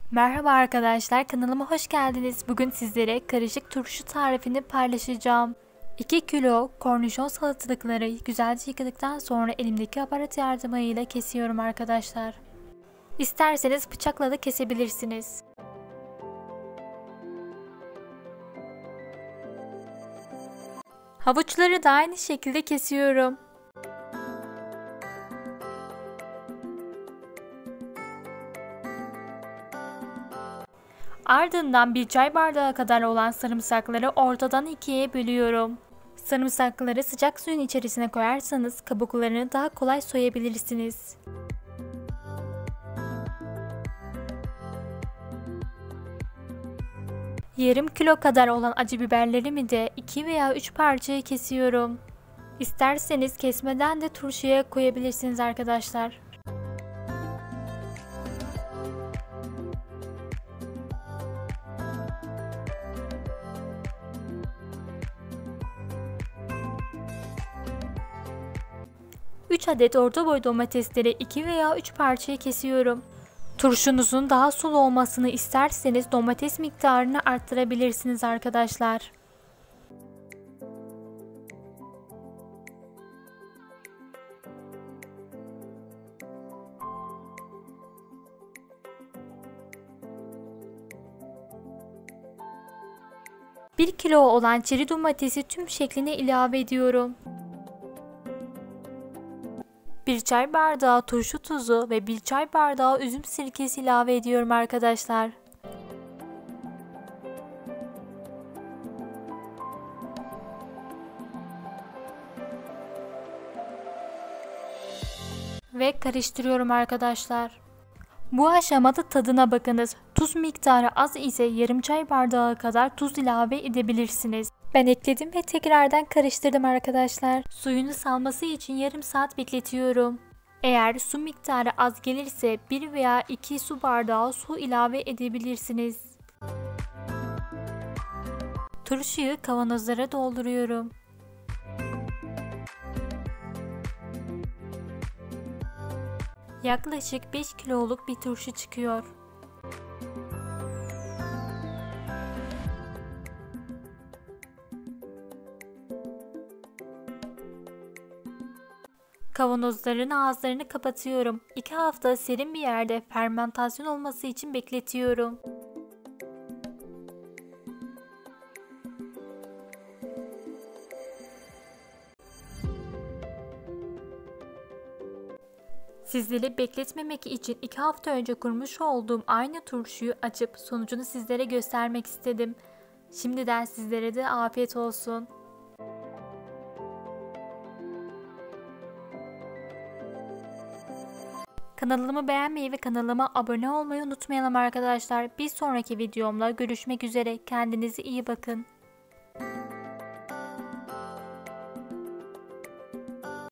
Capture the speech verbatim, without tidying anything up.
Merhaba arkadaşlar, kanalıma hoş geldiniz. Bugün sizlere karışık turşu tarifini paylaşacağım. iki kilo kornişon salatalıkları güzelce yıkadıktan sonra elimdeki aparat yardımıyla kesiyorum arkadaşlar. İsterseniz bıçakla da kesebilirsiniz. Havuçları da aynı şekilde kesiyorum. Ardından bir çay bardağı kadar olan sarımsakları ortadan ikiye bölüyorum. Sarımsakları sıcak suyun içerisine koyarsanız kabuklarını daha kolay soyabilirsiniz. Yarım kilo kadar olan acı biberlerimi de iki veya üç parçaya kesiyorum. İsterseniz kesmeden de turşuya koyabilirsiniz arkadaşlar. üç adet orta boy domatesleri iki veya üç parçaya kesiyorum. Turşunuzun daha sulu olmasını isterseniz domates miktarını arttırabilirsiniz arkadaşlar. bir kilo olan çeri domatesi tüm şekline ilave ediyorum. bir çay bardağı turşu tuzu ve bir çay bardağı üzüm sirkesi ilave ediyorum arkadaşlar. Ve karıştırıyorum arkadaşlar. Bu aşamada tadına bakınız. Tuz miktarı az ise yarım çay bardağı kadar tuz ilave edebilirsiniz. Ben ekledim ve tekrardan karıştırdım arkadaşlar. Suyunu salması için yarım saat bekletiyorum. Eğer su miktarı az gelirse bir veya iki su bardağı su ilave edebilirsiniz. Turşuyu kavanozlara dolduruyorum. Yaklaşık beş kiloluk bir turşu çıkıyor. Kavanozların ağızlarını kapatıyorum. iki hafta serin bir yerde fermentasyon olması için bekletiyorum. Sizleri bekletmemek için iki hafta önce kurmuş olduğum aynı turşuyu açıp sonucunu sizlere göstermek istedim. Şimdiden sizlere de afiyet olsun. Kanalımı beğenmeyi ve kanalıma abone olmayı unutmayalım arkadaşlar. Bir sonraki videomla görüşmek üzere. Kendinize iyi bakın.